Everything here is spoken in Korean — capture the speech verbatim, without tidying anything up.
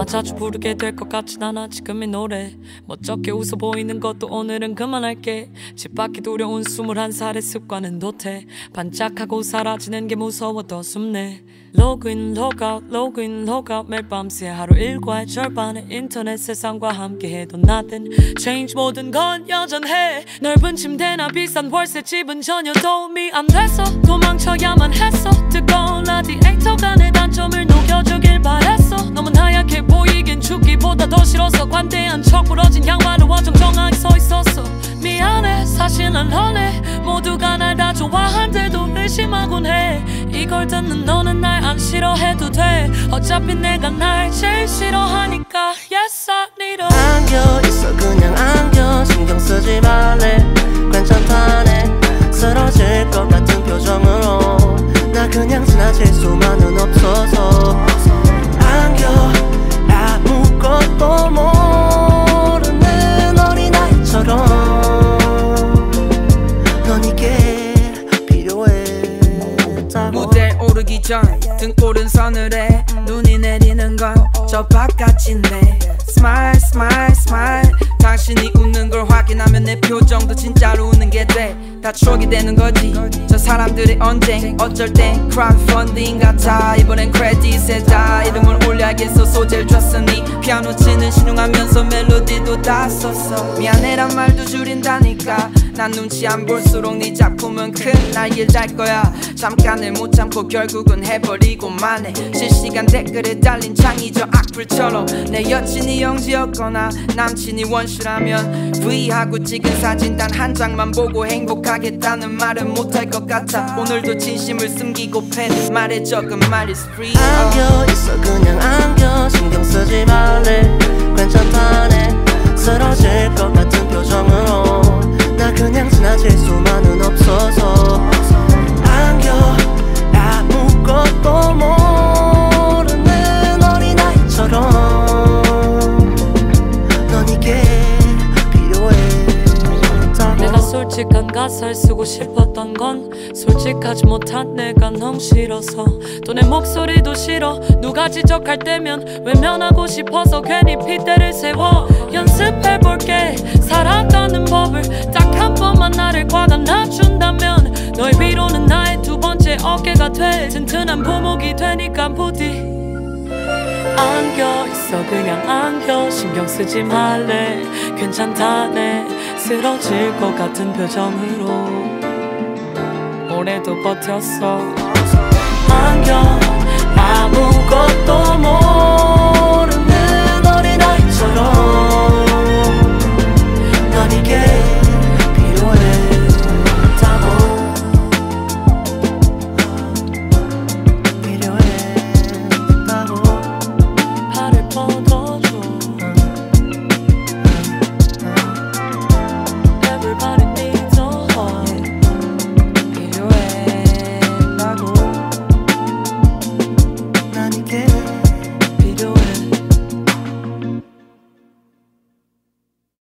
아마 자주 부르게 될 것 같진 않아 지금 이 노래. 멋쩍게 웃어 보이는 것도 오늘은 그만할게. 집 밖이 두려운 스물한 살의 습관은 도태. 반짝하고 사라지는 게 무서워 더 숨네. 로그인 로그아웃 로그인 로그아웃 매일 밤새 하루 일과의 절반을 인터넷 세상과 함께해도 nothing change. 모든 건 여전해. 넓은 침대나 비싼 월세 집은 전혀 도움이 안 됐어. 도망쳐야만 했어. 뜨거운 라디에이터가 내 단점을 녹여주길 바랬어. 너무 하얗게 보이긴 춥기보다 더 싫어서 관대한 척 부러진 양말을 어정쩡하게 서 있었어. 미안해 사실 난 런해. 모두가 날 다 좋아한데도 의심하곤 해. 이걸 듣는 너는 날 안 싫어해도 돼. 어차피 내가 날 제일 싫어하니까 Yes I need a 안겨 있어 그냥 안겨 신경 쓰지 말래. 괜찮다네 쓰러질 것 같은 표정으로 나 그냥 지나칠 수만은 없어서 안겨 아무것도 모르는 어린아이처럼 넌 이게 필요했다고. 무대에 오르기 전 등골은 서늘해. 눈이 내리는 건 저 바깥인데 Smile smile smile. 당신이 웃는 걸 확인하면 내 표정도 진짜로 웃는 게 돼. 다 추억이 되는 거지 저 사람들의 언쟁. 어쩔 땐 crowdfunding 같아. 이번엔 크레딧에다 이름을 올려야겠어. 소재를 줬으니 피아노 치는 신용하면서 멜로디도 다 썼어. 미안해란 말도 줄인다니까. 난 눈치 안 볼수록 네 작품은 큰 날개를 달 거야. 잠깐을 못 참고 결국은 해버리고 만해. 실시간 댓글에 달린 창의적 악플처럼 내 여친이 영지였거나 남친이 원슈라면 V하고 찍은 사진 단 한 장만 보고 행복하겠다는 말은 못할 것 같아. 오늘도 진심을 숨기고 팬 말에 적은 말 is free. 안겨 있어 그냥 안겨 신경 쓰지 말래. 괜찮다네 쓰러질 것 같은 표정으로 나 그냥 지나칠 수만은 없어서 안겨 아무것도 모르는 어린아이처럼 넌 이게 필요했다고. 내가 솔직한 가사를 쓰고 싶었던 건 솔직하지 못한 내가 너무 싫어서. 또 내 목소리도 싫어. 누가 지적할 때면 외면하고 싶어서 괜히 핏대를 세워. 연습해볼게 살아가는 법을. 딱 한 번만 나를 과감놔준다면 너의 위로는 나의 두 번째 어깨가 돼. 튼튼한 부목이 되니까 부디 안겨 있어 그냥 안겨 신경 쓰지 말래. 괜찮다네 쓰러질 것 같은 표정으로 오래도 버텼어. 안겨 아무것도 못